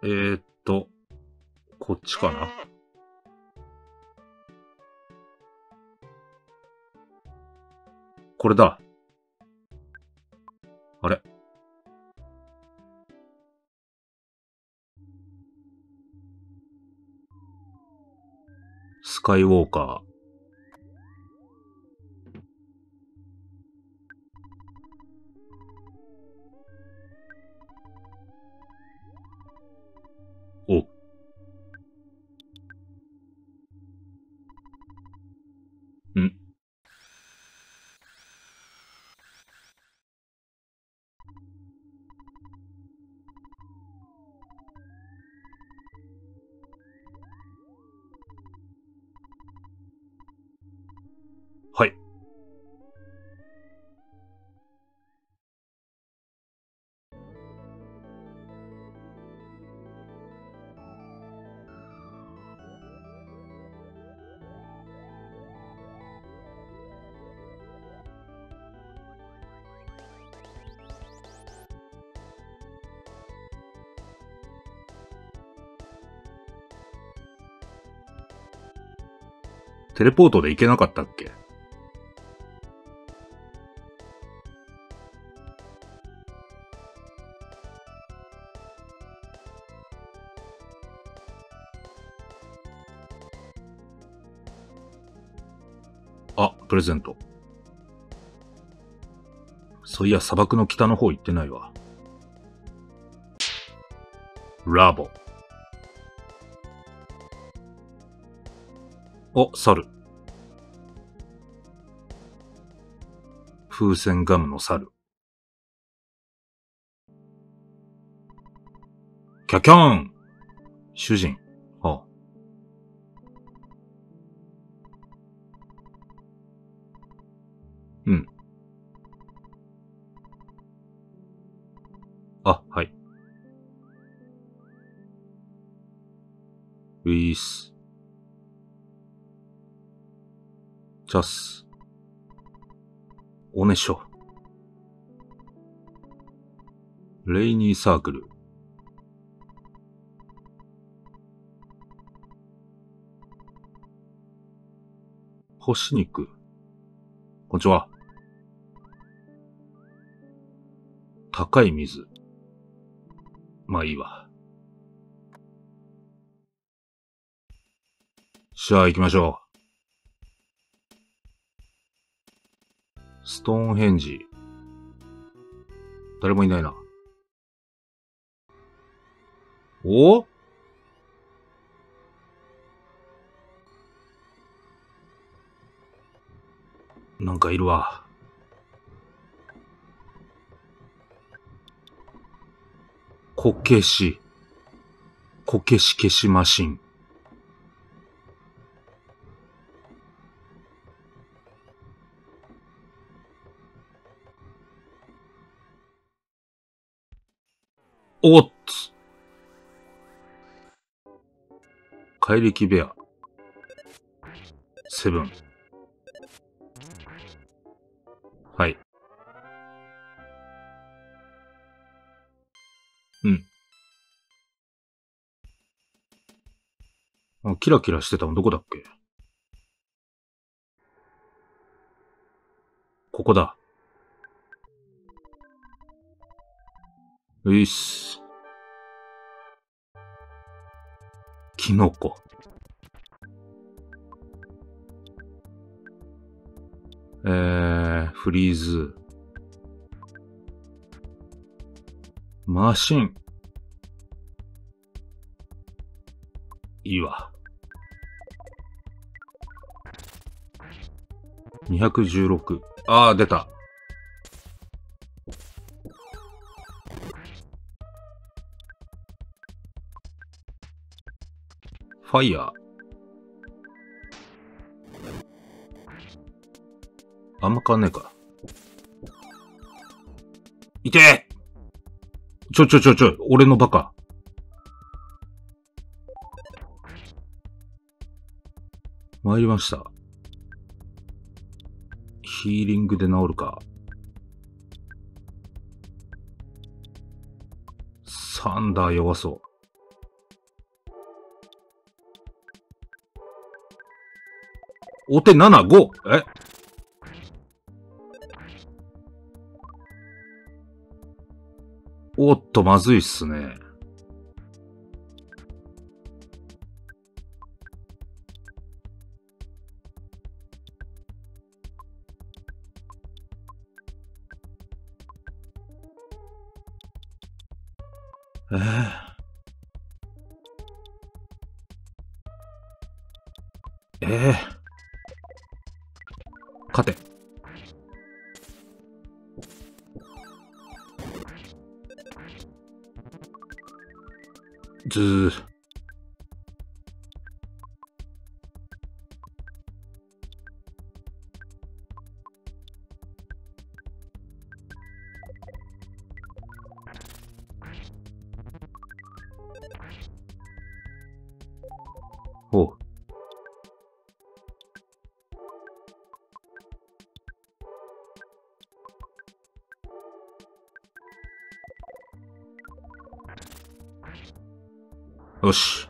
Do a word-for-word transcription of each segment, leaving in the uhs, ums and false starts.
えー、っと、こっちかな。これだ。あれ？スカイウォーカー。お。ん？はい。テレポートで行けなかったっけ？あ、プレゼント。そういや、砂漠の北の方行ってないわ。ラボ。お、猿。風船ガムの猿。キャキャーン。主人。ああ。うん。あ、はい。ウィース。チャス。おねしょ。レイニーサークル。干し肉。こんにちは。高い水。まあいいわ。じゃあ行きましょう。ストーンヘンジ。誰もいないな。お？なんかいるわ。こけし。こけし消しマシン。おっつ。怪力ベア。セブン。はい。うん。あ、キラキラしてたのどこだっけ？ここだ。ういっす。キノコ。えー、フリーズ。マシン。いいわ。にひゃくじゅうろく。あー、出た。ファイヤー。あんま変わんねえか。いてえ！ちょちょちょちょ、俺のバカ。参りました。ヒーリングで治るか。サンダー弱そう。 お手なな、ご! えおっと、まずいっすね。ええ。ええ。勝て。ずー。おう。よし。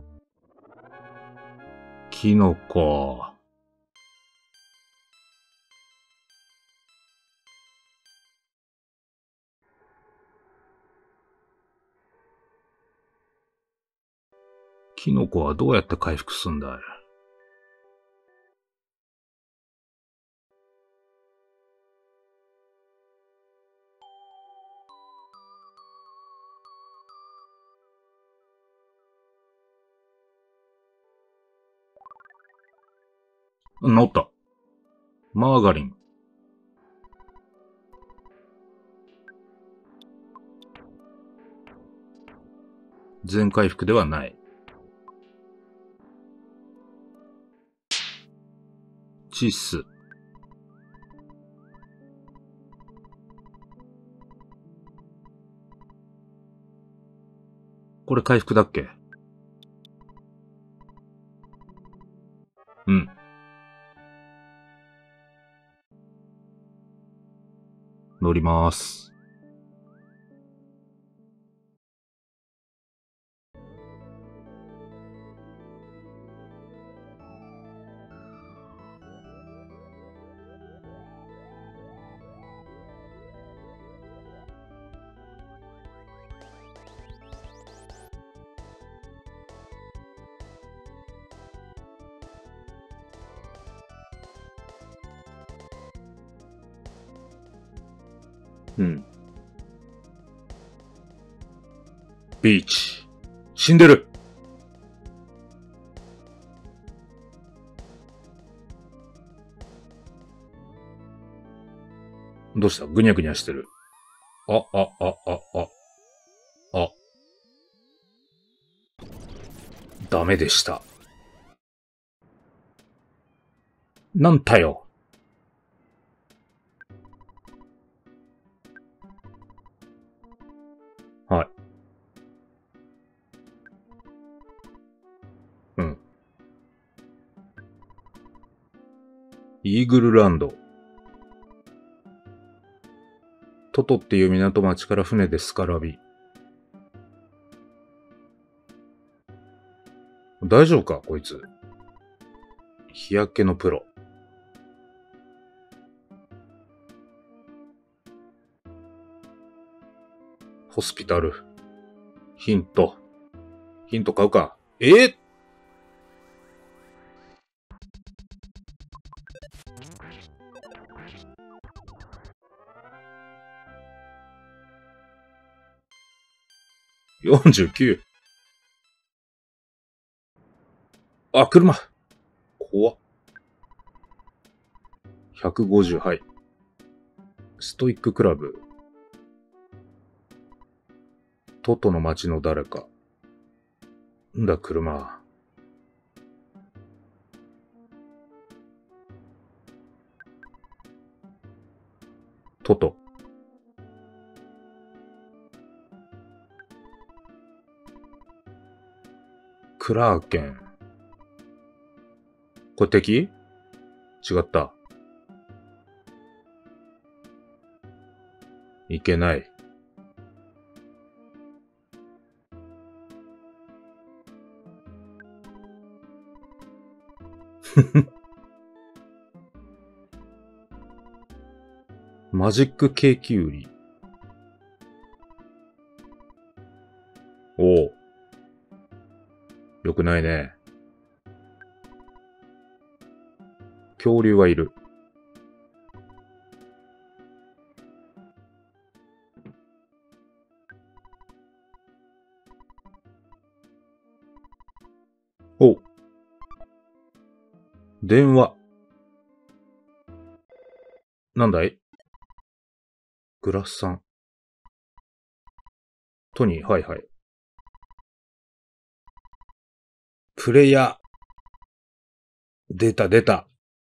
キノコ。キノコはどうやって回復すんだい？治った。マーガリン。全回復ではない。チス。これ回復だっけ？うん。乗ります。うん。ビーチ。死んでる。どうした？ぐにゃぐにゃしてる。あ、あ、あ、あ、あ。あ。ダメでした。なんだよ。はい。うん。イーグルランド。トトっていう港町から船でスカラビ。大丈夫かこいつ。日焼けのプロ。ホスピタル。ヒント。ヒント買うか。えー、よんじゅうきゅう。あ、車。怖っ。ひゃくごじゅう、はい。ストイッククラブ。トトの街の誰か。んだ、車。トト。クラーケン。これ敵？違った。いけない。 マジックケーキ売り。おお。よくないね。恐竜はいる。お。電話。なんだい？グラスさん。トニー、はいはい。プレイヤー。出た出た。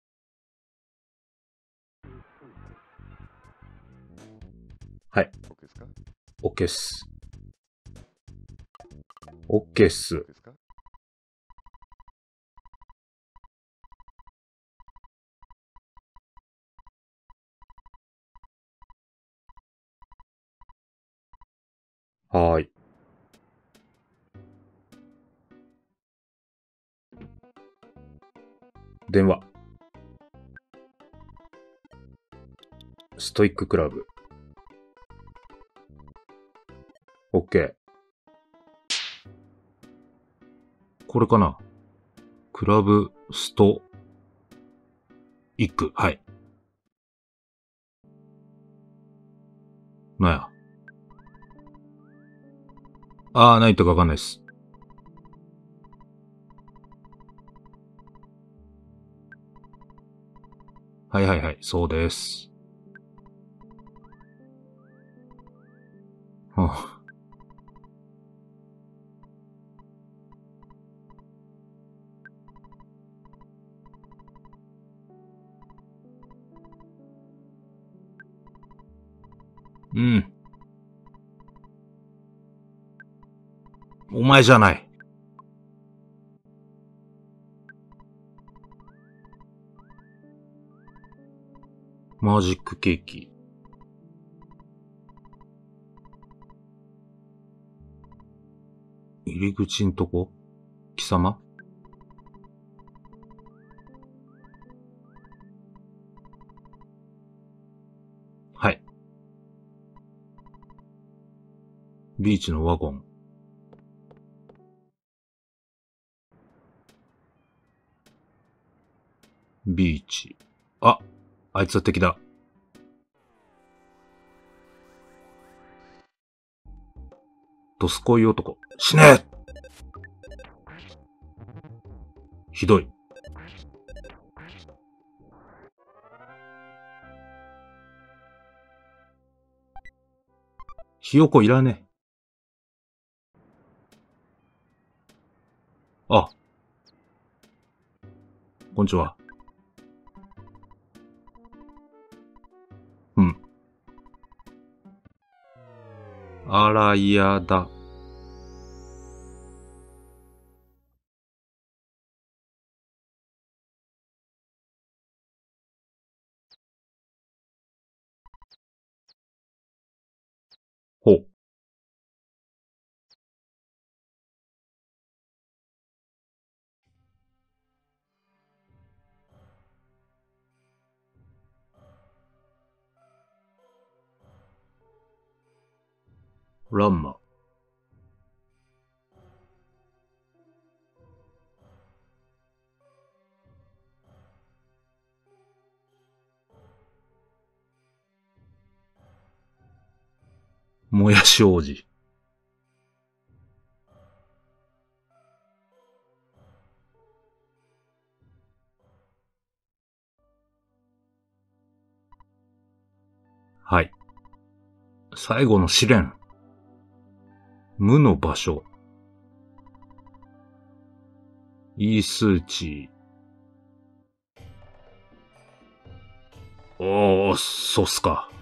はい。OK っす。OK っす。はーい。電話。ストイッククラブ。OK。これかな？クラブ、スト、イック。はい。なんや。あー、何言ったかわかんないっす。はいはいはい、そうです。はあ、うん。お前じゃない。マジックケーキ。入り口んとこ？貴様？はい。ビーチのワゴン。ビーチ。あ、あいつは敵だ。ドスコイ男。死ね！ひどい。ひよこいらねえ。あ、こんにちは。うん。あら、嫌だ。ほう。ランマ。もやし王子。はい。最後の試練。無の場所。いい数値。おー、そうっすか。